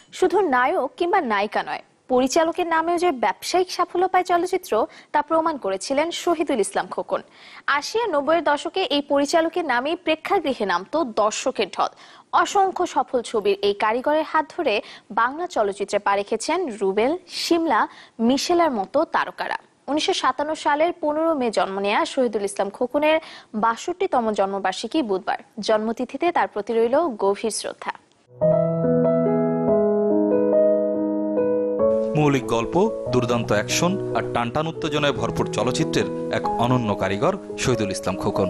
শুধু নায়ক কিংবা নায়িকা নয়, পরিচালকের নামেও যে ব্যবসায়িক সাফল্য পায় চলচ্চিত্র তা প্রমাণ করেছিলেন শহীদুল ইসলাম খোকন। ৮০ আর ৯০-এর দশকে এই পরিচালকের নামেই প্রেক্ষাগৃহে নামতো দর্শকের ঢল। অসংখ্য সফল ছবির এই কারিগরের হাত ধরে বাংলা চলচ্চিত্রে পা রেখেছেন রুবেল, শিমলা, মিশেলার মতো তারকারা। ১৯৫৭ সালের ১৫ মে জন্ম নেয়া শহীদুল ইসলাম খোকনের ৬২তম জন্মবার্ষিকী বুধবার। জন্মতিথিতে তার প্রতি রইল গভীর শ্রদ্ধা। মৌলিক গল্প, দুর্দান্ত অ্যাকশন আর টানটান উত্তেজনায় ভরপুর চলচ্চিত্রের এক অনন্য কারিগর শহীদুল ইসলাম খোকন।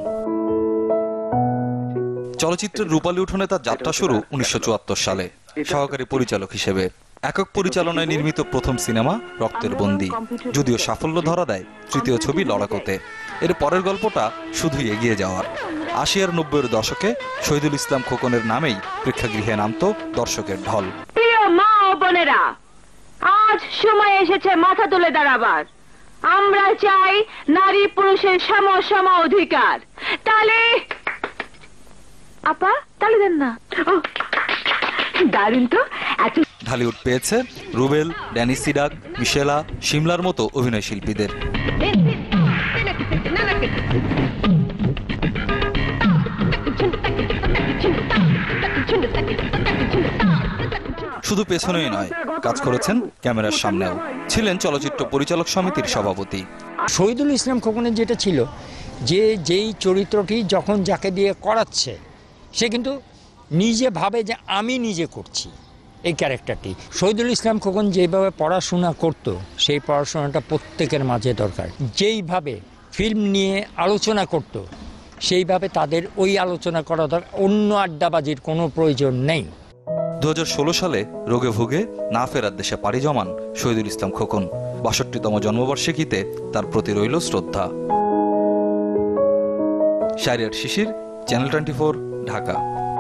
চলচ্চিত্রের রূপালী উঠোনে তার যাত্রা শুরু ১৯৭৪ সালে সহকারী পরিচালক হিসেবে। একক পরিচালনায় নির্মিত প্রথম সিনেমা রক্তের বন্দী, যদিও সাফল্য ধরা দেয় তৃতীয় ছবি লড়াকোতে। এর পরের গল্পটা শুধুই এগিয়ে যাওয়ার। ৮০ আর ৯০-এর দশকে শহীদুল ইসলাম খোকনের নামেই প্রেক্ষাগৃহে নামতো দর্শকের ঢল। প্রিয় মা ও বোনেরা, আজ সময় এসেছে মাথা তুলে দাঁড়াবার। আমরা চাই নারী পুরুষের সম অধিকার। তালি আপা, তালি দেন না। দারুণ তো। ঢালিউড পেয়েছে রুবেল, ড্যানি সিডাক, মিশেলা, শিমলার মতো অভিনয় শিল্পীদের। শুধু পেছনেই নয়, কাজ করেছেন ক্যামেরার সামনেও। ছিলেন চলচ্চিত্র পরিচালক সমিতির সভাপতি। শহীদুল ইসলাম খোকনের যেটা ছিল যে যেই চরিত্রটি যখন যাকে দিয়ে করাচ্ছে সে কিন্তু নিজে ভাবে যে আমি নিজে করছি এই ক্যারেক্টারটি। শহীদুল ইসলাম খোকন যেভাবে পড়াশোনা করত সেই পড়াশোনাটা প্রত্যেকের মাঝে দরকার। যেইভাবে ফিল্ম নিয়ে আলোচনা করত সেইভাবে তাদের ওই আলোচনা করা দরকার। অন্য আড্ডাবাজির কোনো প্রয়োজন নেই। ২০১৬ সালে রোগে ভুগে না ফেরার দেশে পাড়ি জমান শহীদুল ইসলাম খোকন। ৬২তম জন্মবার্ষিকীতে তার প্রতি রইল শ্রদ্ধা। শাহরিয়ার শিশির, চ্যানেল 24, ঢাকা।